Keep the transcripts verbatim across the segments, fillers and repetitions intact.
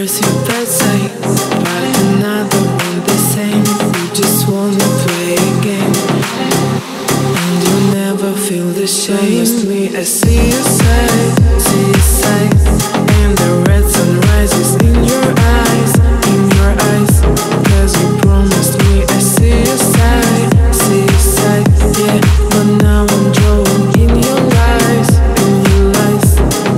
There's your bad side, but another one the same. You just wanna play a game, and you never feel the shame. Promised me a suicide, suicide, and the red sun rises in your eyes, in your eyes. Cause you promised me a suicide, suicide, yeah. But now I'm drawing in your lies, in your lies.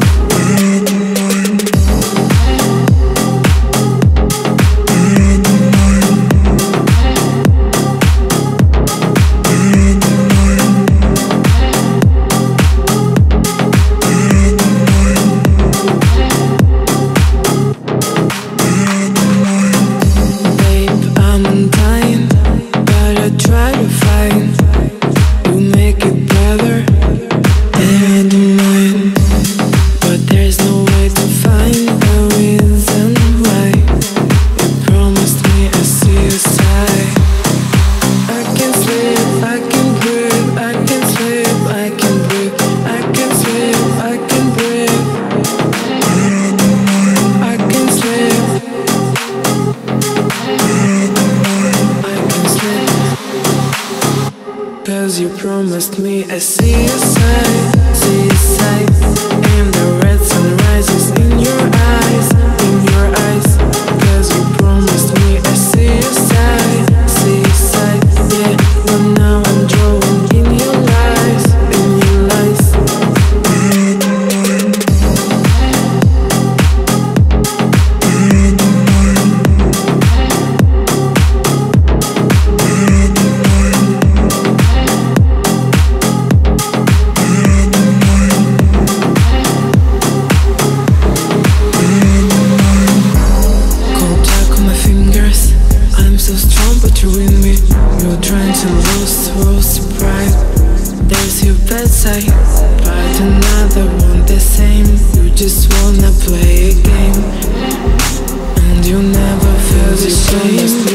Cause you promised me a suicide, suicide, and the red sun rises in your eyes, in your eyes. Cause you promised me a suicide, suicide, yeah. But now I'm drawing in your lies, in your lies. You're trying to lose, lose pride. There's your bad side, but another one the same. You just wanna play a game, and you never feel the shame.